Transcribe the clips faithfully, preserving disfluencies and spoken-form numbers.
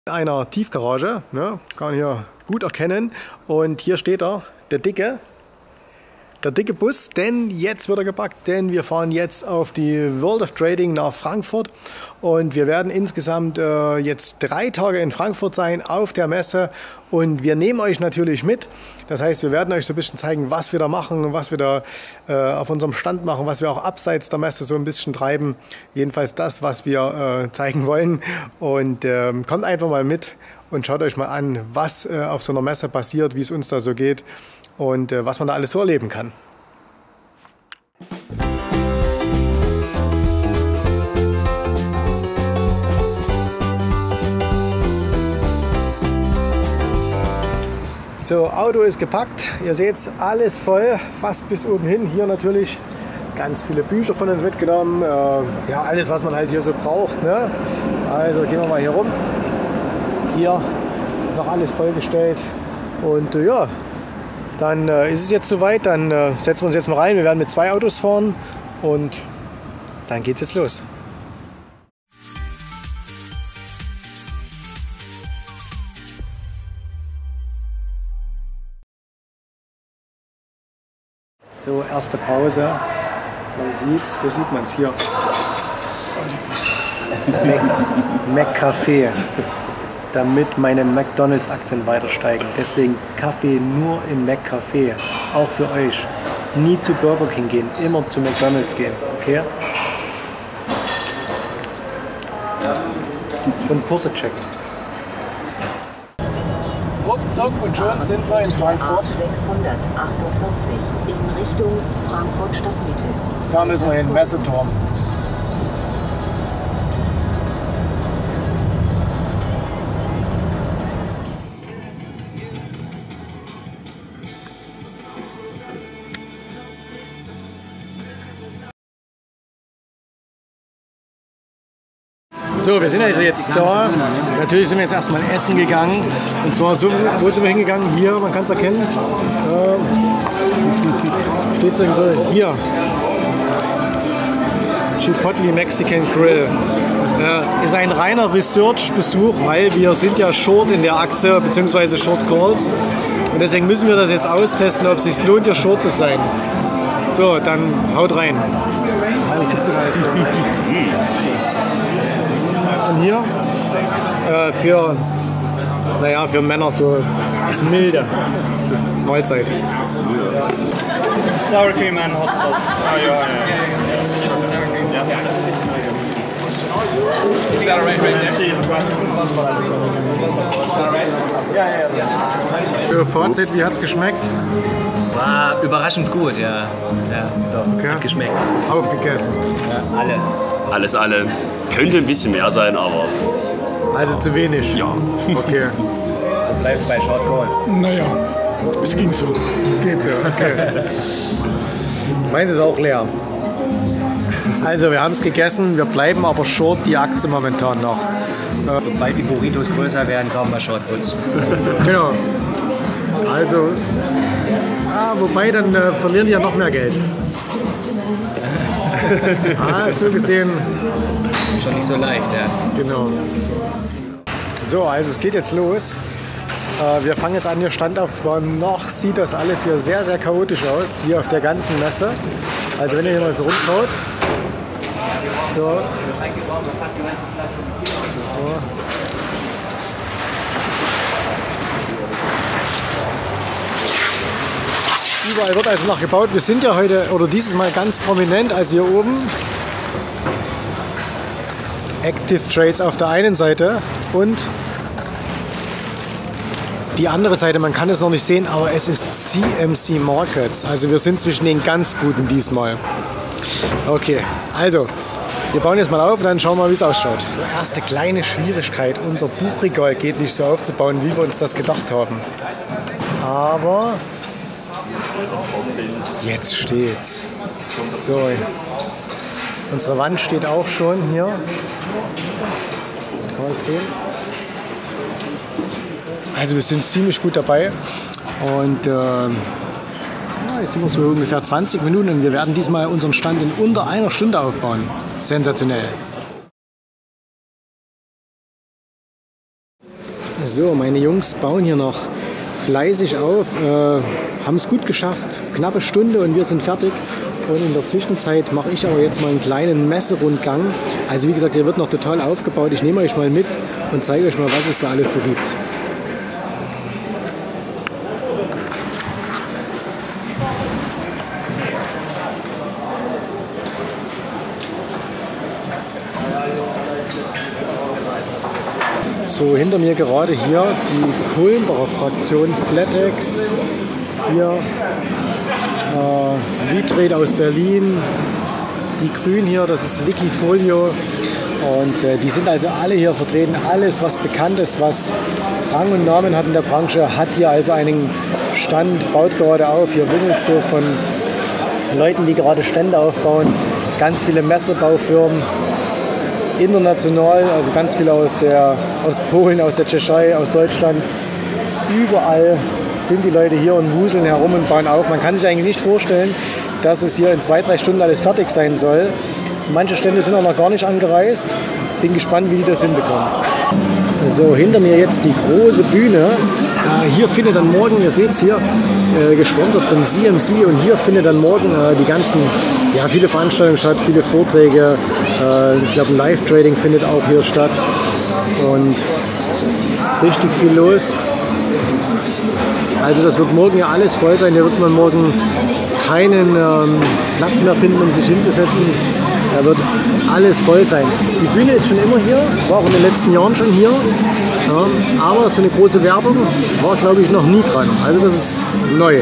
Einer Tiefgarage, ne? Kann man hier gut erkennen. Und hier steht er, der dicke, der dicke Bus, denn jetzt wird er gepackt, denn wir fahren jetzt auf die World of Trading nach Frankfurt und wir werden insgesamt äh, jetzt drei Tage in Frankfurt sein auf der Messe und wir nehmen euch natürlich mit. Das heißt, wir werden euch so ein bisschen zeigen, was wir da machen, was wir da äh, auf unserem Stand machen, was wir auch abseits der Messe so ein bisschen treiben. Jedenfalls das, was wir äh, zeigen wollen und äh, kommt einfach mal mit und schaut euch mal an, was äh, auf so einer Messe passiert, wie es uns da so geht. Und äh, was man da alles so erleben kann. So, Auto ist gepackt. Ihr seht es, alles voll, fast bis oben hin. Hier natürlich ganz viele Bücher von uns mitgenommen. Äh, ja, alles, was man halt hier so braucht. Ne? Also gehen wir mal hier rum. Hier noch alles vollgestellt. Und äh, ja. Dann äh, ist es jetzt soweit, dann äh, setzen wir uns jetzt mal rein. Wir werden mit zwei Autos fahren und dann geht's jetzt los. So, erste Pause. Man sieht's, wo sieht man es hier? McCafé. Damit meine McDonalds-Aktien weiter steigen. Deswegen Kaffee nur im McCafé. Auch für euch. Nie zu Burger King gehen, immer zu McDonalds gehen. Okay? Und Kurse checken. Ruckzuck und schon sind wir in Frankfurt. sechshundertachtundvierzig in Richtung Frankfurt Stadtmitte. Da müssen wir hin, Messeturm. So, wir sind also jetzt da. Natürlich sind wir jetzt erstmal essen gegangen. Und zwar so, wo sind wir hingegangen? Hier, man kann es erkennen. Ähm, steht so im Grill. Hier. Chipotle Mexican Grill. Äh, ist ein reiner Research-Besuch, weil wir sind ja short in der Aktie, beziehungsweise Short Calls. Und deswegen müssen wir das jetzt austesten, ob es sich lohnt, hier short zu sein. So, dann haut rein. Alles gibt's in alles. Und hier äh, für, naja, für Männer so das milde Mahlzeit. Sour cream and hot sauce. Oh, ja, ja. Is that right right there? Ja, ja, ja. Für Fazit, wie hat's geschmeckt? War überraschend gut, ja. Ja, doch. Okay. Hat geschmeckt. Aufgegessen. Ja, alle. Alles, alle. Könnte ein bisschen mehr sein, aber... Also zu wenig? Ja. Okay. So bleibst bei Short Call. Naja, es ging so. Geht so, okay. Meins ist auch leer. Also, wir haben es gegessen, wir bleiben aber short die Aktie momentan noch. Sobald die Burritos größer werden, kommen wir Short Puts. Genau. Also, ah, wobei dann äh, verlieren die ja noch mehr Geld. Ah, so gesehen. Schon nicht so leicht, ja. Genau. So, also es geht jetzt los. Äh, wir fangen jetzt an, hier Stand aufzubauen. Noch sieht das alles hier sehr, sehr chaotisch aus, hier auf der ganzen Messe. Also wenn ihr hier mal so rumschaut. So. So. Überall wird also noch gebaut. Wir sind ja heute oder dieses Mal ganz prominent, also hier oben Active Trades auf der einen Seite und die andere Seite, man kann es noch nicht sehen, aber es ist C M C Markets. Also wir sind zwischen den ganz Guten diesmal. Okay, also wir bauen jetzt mal auf und dann schauen wir mal, wie es ausschaut. So, erste kleine Schwierigkeit, unser Buchregal geht nicht so aufzubauen, wie wir uns das gedacht haben. Aber jetzt steht's. So, unsere Wand steht auch schon hier. Kann man es sehen? Also wir sind ziemlich gut dabei. Und äh, ja, jetzt sind wir so ungefähr zwanzig Minuten und wir werden diesmal unseren Stand in unter einer Stunde aufbauen. Sensationell. So, meine Jungs bauen hier noch fleißig auf, äh, haben es gut geschafft, knappe Stunde und wir sind fertig. Und in der Zwischenzeit mache ich aber jetzt mal einen kleinen Messerundgang. Also wie gesagt, hier wird noch total aufgebaut. Ich nehme euch mal mit und zeige euch mal, was es da alles so gibt. So, hinter mir gerade hier die Kulmbacher Fraktion, Flatex, hier äh, V-Trade aus Berlin, die Grün hier, das ist Wikifolio und äh, die sind also alle hier vertreten, alles was bekannt ist, was Rang und Namen hat in der Branche, hat hier also einen Stand, baut gerade auf, hier wimmelt es so von Leuten, die gerade Stände aufbauen, ganz viele Messebaufirmen. International, also ganz viele aus, der, aus Polen, aus der Tschechei, aus Deutschland. Überall sind die Leute hier und wuseln herum und bauen auf. Man kann sich eigentlich nicht vorstellen, dass es hier in zwei, drei Stunden alles fertig sein soll. Manche Stände sind auch noch gar nicht angereist. Bin gespannt, wie die das hinbekommen. So, hinter mir jetzt die große Bühne. Äh, hier findet dann morgen, ihr seht es hier, äh, gesponsert von C M C und hier findet dann morgen äh, die ganzen, ja, viele Veranstaltungen statt, viele Vorträge. Äh, ich glaube, ein Live-Trading findet auch hier statt und richtig viel los. Also das wird morgen ja alles voll sein. Hier wird man morgen keinen ähm, Platz mehr finden, um sich hinzusetzen. Da wird alles voll sein. Die Bühne ist schon immer hier, war auch in den letzten Jahren schon hier. Ja, aber so eine große Werbung war, glaube ich, noch nie dran. Also das ist neu.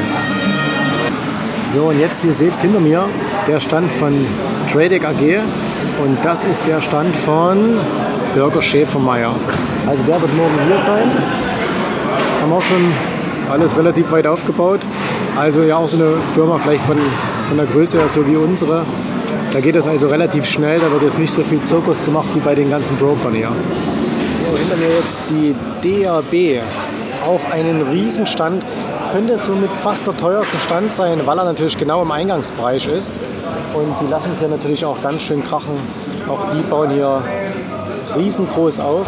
So, und jetzt, ihr seht es hinter mir, der Stand von Tradec A G. Und das ist der Stand von Bürger Schäfermeier. Also der wird morgen hier sein. Haben auch schon alles relativ weit aufgebaut. Also ja, auch so eine Firma vielleicht von, von der Größe her, so wie unsere. Da geht das also relativ schnell, da wird jetzt nicht so viel Zirkus gemacht wie bei den ganzen Brokern hier. So, hinter mir jetzt die D A B, auch einen Riesenstand. Könnte somit fast der teuerste Stand sein, weil er natürlich genau im Eingangsbereich ist. Und die lassen es hier natürlich auch ganz schön krachen. Auch die bauen hier riesengroß auf.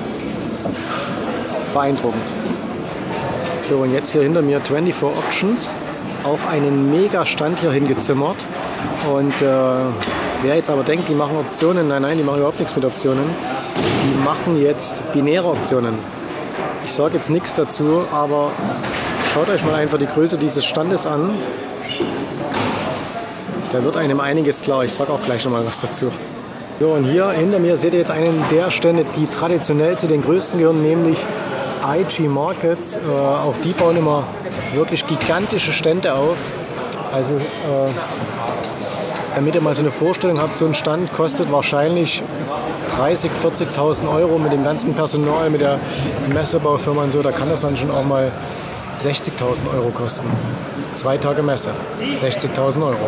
Beeindruckend. So, und jetzt hier hinter mir vierundzwanzig Options. Auch einen Mega-Stand hier hingezimmert. Und äh, wer jetzt aber denkt, die machen Optionen, nein, nein, die machen überhaupt nichts mit Optionen. Die machen jetzt binäre Optionen. Ich sage jetzt nichts dazu, aber schaut euch mal einfach die Größe dieses Standes an. Da wird einem einiges klar. Ich sage auch gleich noch mal was dazu. So, und hier hinter mir seht ihr jetzt einen der Stände, die traditionell zu den größten gehören, nämlich I G Markets. Äh, auch die bauen immer wirklich gigantische Stände auf. Also, äh, damit ihr mal so eine Vorstellung habt, so ein Stand kostet wahrscheinlich dreißigtausend, vierzigtausend Euro mit dem ganzen Personal, mit der Messebaufirma und so. Da kann das dann schon auch mal sechzigtausend Euro kosten. Zwei Tage Messe, sechzigtausend Euro.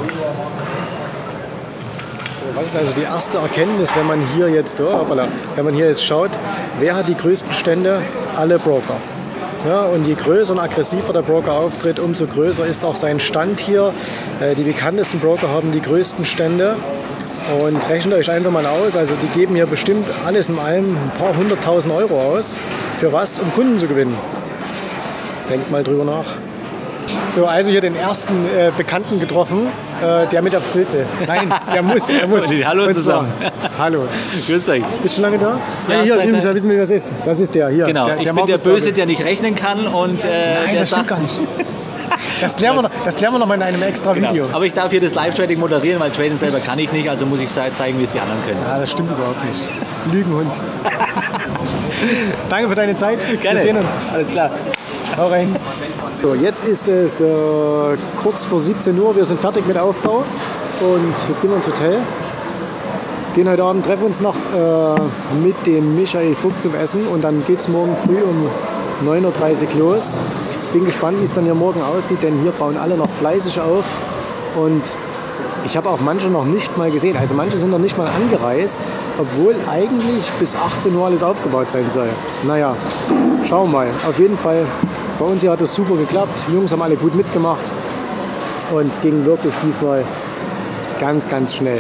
Was ist also die erste Erkenntnis, wenn man hier jetzt, oh, hoppala, wenn man hier jetzt schaut, wer hat die größten Stände? Alle Broker. Ja, und je größer und aggressiver der Broker auftritt, umso größer ist auch sein Stand hier. Die bekanntesten Broker haben die größten Stände. Und rechnet euch einfach mal aus, also die geben hier bestimmt alles in allem ein paar hunderttausend Euro aus. Für was? Um Kunden zu gewinnen. Denkt mal drüber nach. So, also hier den ersten äh, Bekannten getroffen, äh, der mit der Fröte. Nein, der muss, er muss. Hallo Und zusammen. Zwar, hallo. Grüß euch. Bist du lange da? Ja, Ah, hier, seit- übrigens, ja, wissen wir, wer das ist. Das ist der hier. Genau, der, ich der bin der Markus Böse, Gabriel. der nicht rechnen kann und äh, Nein, der das stimmt sagt, gar nicht. Das klären wir noch, das klären wir noch mal in einem extra genau. Video. Aber ich darf hier das Live-Trading moderieren, weil Trading selber kann ich nicht, also muss ich zeigen, wie es die anderen können. Ja, das stimmt überhaupt nicht. Lügenhund. Danke für deine Zeit. Gerne. Wir sehen uns. Alles klar. Hau rein. So, jetzt ist es äh, kurz vor siebzehn Uhr. Wir sind fertig mit Aufbau und jetzt gehen wir ins Hotel. Gehen heute Abend, treffen uns noch äh, mit dem Michael Vogt zum Essen und dann geht es morgen früh um neun Uhr dreißig los. Bin gespannt, wie es dann hier morgen aussieht, denn hier bauen alle noch fleißig auf und ich habe auch manche noch nicht mal gesehen. Also manche sind noch nicht mal angereist, obwohl eigentlich bis achtzehn Uhr alles aufgebaut sein soll. Naja, schauen wir mal. Auf jeden Fall, bei uns hier hat das super geklappt. Die Jungs haben alle gut mitgemacht und es ging wirklich diesmal ganz, ganz schnell.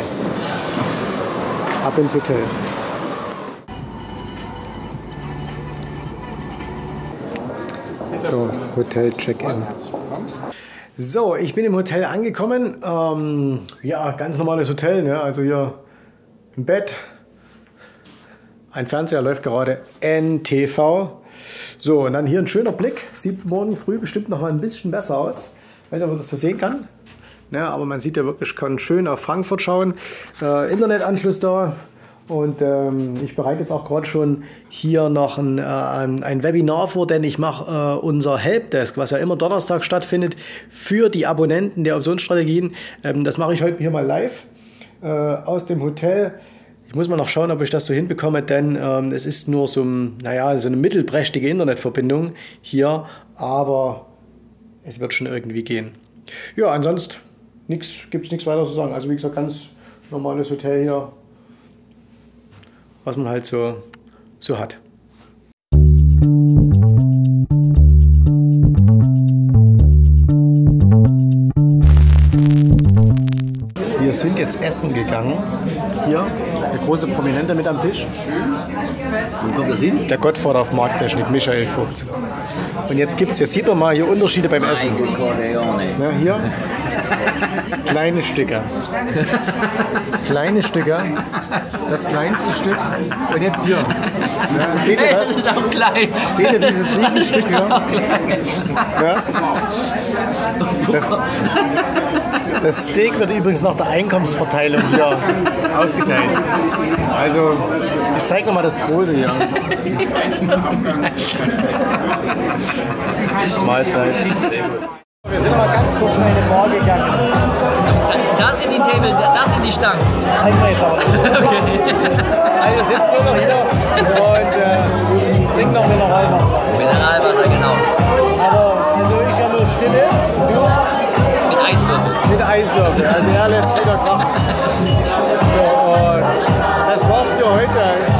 Ab ins Hotel. So, Hotel Check-in. So, ich bin im Hotel angekommen. Ähm, ja, ganz normales Hotel. Ne? Also hier ein Bett. Ein Fernseher läuft gerade N T V. So, und dann hier ein schöner Blick. Sieht morgen früh bestimmt noch mal ein bisschen besser aus. Ich weiß nicht, ob man das so sehen kann. Ja, aber man sieht ja wirklich, kann schön auf Frankfurt schauen. Äh, Internetanschluss da. Und ähm, ich bereite jetzt auch gerade schon hier noch ein, äh, ein Webinar vor, denn ich mache äh, unser Helpdesk, was ja immer Donnerstag stattfindet, für die Abonnenten der Optionsstrategien. Ähm, das mache ich heute hier mal live äh, aus dem Hotel. Ich muss mal noch schauen, ob ich das so hinbekomme, denn ähm, es ist nur so, ein, naja, so eine mittelprächtige Internetverbindung hier, aber es wird schon irgendwie gehen. Ja, ansonsten gibt es nichts weiter zu sagen. Also wie gesagt, ganz normales Hotel hier, was man halt so, so hat. Wir sind jetzt essen gegangen. Hier, der große Prominente mit am Tisch. Wo kommt das hin? Der Gottvater auf Markttechnik, Michael Vogt. Und jetzt gibt's, jetzt sieht man mal hier Unterschiede beim Essen. Ne, hier kleine Stücke. Kleine Stücke. Das kleinste Stück. Und jetzt hier. Ja, seht ihr das? Das ist auch klein. Seht ihr dieses Riesenstück hier? Ja. Das, das Steak wird übrigens nach der Einkommensverteilung hier aufgeteilt. Also, ich zeige nochmal das Große hier. Mahlzeit. Wir sind nochmal ganz kurz in eine Bar gegangen. Das sind die Table, das sind die Stangen. Zeigen wir jetzt aber nicht. Okay. Also wir sitzen nur noch hier und äh, trinken noch Mineralwasser. Mineralwasser, genau. Aber wieso ich ja nur still ist, du? Mit Eiswürfel. Mit Eiswürfel. Also er lässt wieder Kraft. So, und das war's für heute.